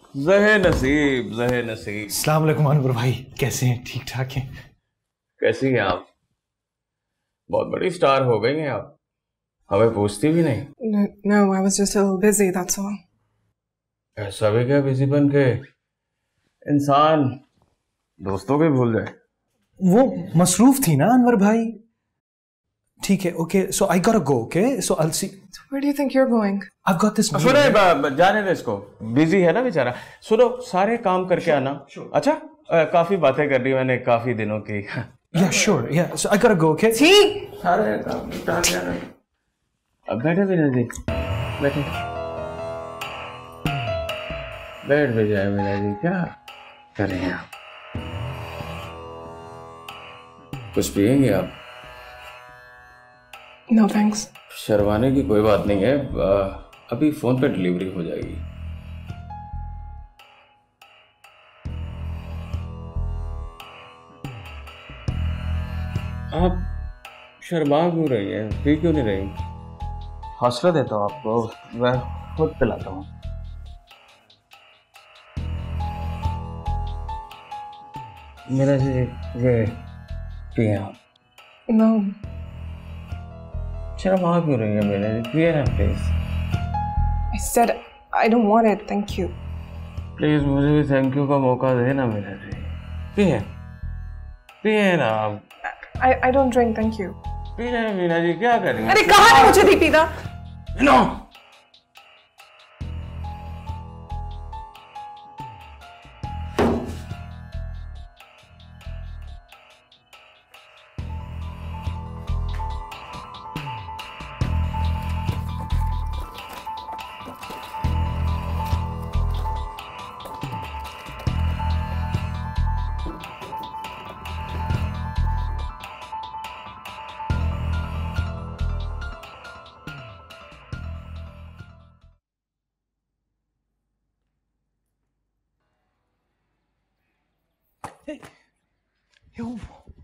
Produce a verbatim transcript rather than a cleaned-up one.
ज़हे नसीब, ज़हे नसीब। अस्सलाम वालेकुम अनवर भाई, कैसे हैं? ठीक ठाक हैं? कैसी हैं आप? बहुत बड़ी स्टार हो गई हैं आप, हमें पूछती भी नहीं। No, no, I was just a little busy, that's all. ऐसा भी क्या बिजी बन के इंसान दोस्तों के भूल जाए? वो मसरूफ थी ना अनवर भाई। ठीक है, okay, so I got go, okay, so I will see. Where do you think you're going? I've got this. सुनो, ब- जाने दे इसको, बिजी है ना बेचारा। सुनो, सारे काम करके आना। अच्छा, अ, काफी बातें कर ली मैंने काफी दिनों की। Yeah, sure, yeah, so I gotta go, okay? See? सारे काम निपटा के आना। अब बैठे भी नहीं जी, बैठे बैठ भी जाए मेरा जी, क्या करें आप? कुछ पिएंगे आप? No, thanks. शर्माने की कोई बात नहीं है, अ, अभी फोन पे डिलीवरी हो जाएगी। आप शर्मा क्यों रही हैं? पी क्यों नहीं रही? हौसला देता हूँ आपको, मैं खुद पिलाता हूँ। मेरा जी ये पिए आप। No. शर्मा क्यों रही है मेरे जी? पिए ना please. I said I don't want it, thank you. Please मुझे भी थैंक यू का मौका देना मेरा जी। पिए पिए ना आप। I, I don't drink, thank you. पी रहे हैं मीना जी, क्या करेंगे? अरे कहा है मुझे नहीं पीना? नो। Yo,